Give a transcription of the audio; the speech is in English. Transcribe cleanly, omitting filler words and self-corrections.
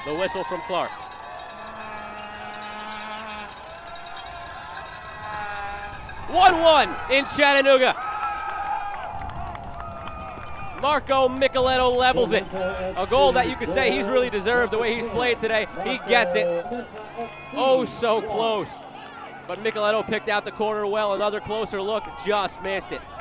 The whistle from Clark. "1-1 in Chattanooga. Marco Micaletto levels it. A goal that you could say he's really deserved the way he's played today. He gets it. Oh, so close. But Micaletto picked out the corner well. Another closer look, just missed it.